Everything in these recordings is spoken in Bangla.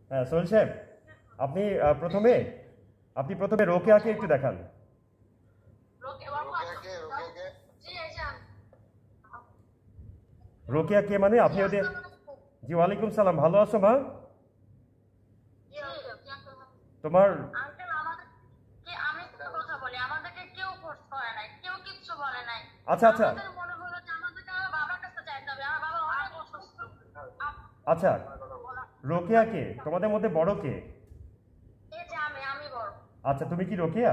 হ্যাঁ সোহেল সাহেব, আপনি প্রথমে রোকেয়াকে একটু দেখান। রোকেয়া কে মানে আপনি ওদের। জি ওয়ালাইকুম সালাম, ভালো আছো মা? তোমার আচ্ছা আচ্ছা আচ্ছা, রোকেয়া কে তোমাদের মধ্যে বড় কে? আচ্ছা তুমি কি রোকেয়া?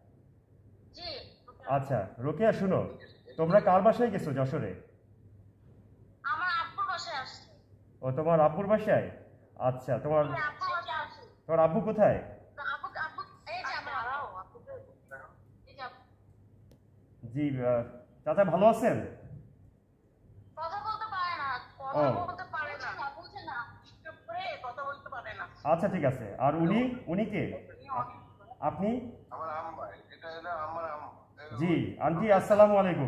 আচ্ছা রোকেয়া শুনো, তোমরা কার বাসায় গেছো যশোরে? ও তোমার আব্বুর বাসায়। আচ্ছা তোমার তোমার আব্বু কোথায়? জি চাচা ভালো আছেন? ও আচ্ছা ঠিক আছে। আর উনি উনি কে? আপনি? জি আন্টি আসসালামু আলাইকুম।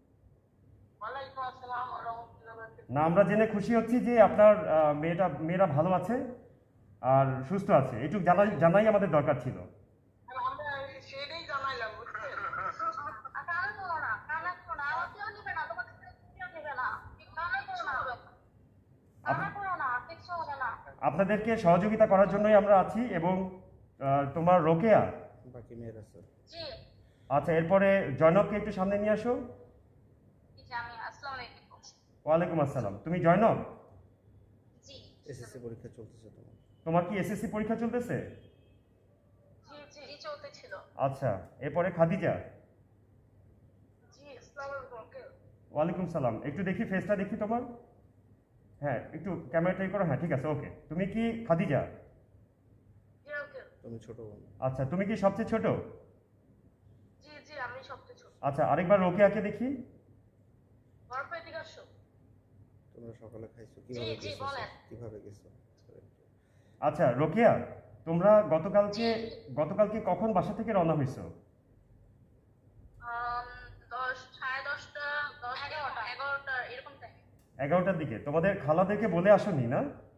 না আমরা জেনে খুশি হচ্ছি যে আপনার মেয়েরা ভালো আছে আর সুস্থ আছে, একটু জানাই আমাদের দরকার ছিল। আপনাদেরকে সহযোগিতা করার জন্যই আমরা আছি এবং তোমার রোকেয়া বাকি মেয়ের আছে। আচ্ছা এরপরে জয়নবকে একটু সামনে নিয়ে আসো। ওয়ালাইকুম আসসালাম। তুমি জয়নব? এসএসসি পরীক্ষা চলতেছে তোমার? তোমার কি এসএসসি পরীক্ষা চলতেছে? আচ্ছা এরপরে খাদিজা। ওয়ালাইকুম সালাম। একটু দেখি ফেসটা দেখি তোমার। হ্যাঁ একটু ক্যামেরাটাই করো। হ্যাঁ ঠিক আছে ওকে। তুমি কি খাদিজা? তুমি ছোট বোন। আচ্ছা তুমি কি সবচেয়ে ছোট? আচ্ছা আরেকবার রোকেয়াকে দেখি। তোমরা সকালে খাইছো কিভাবে গেছো? আচ্ছা রোকেয়া, তোমরা গতকালকে কখন বাসা থেকে রওনা হয়েছো? 11টার দিকে। তোমাদের খালাদেরকে বলে আসোনি না?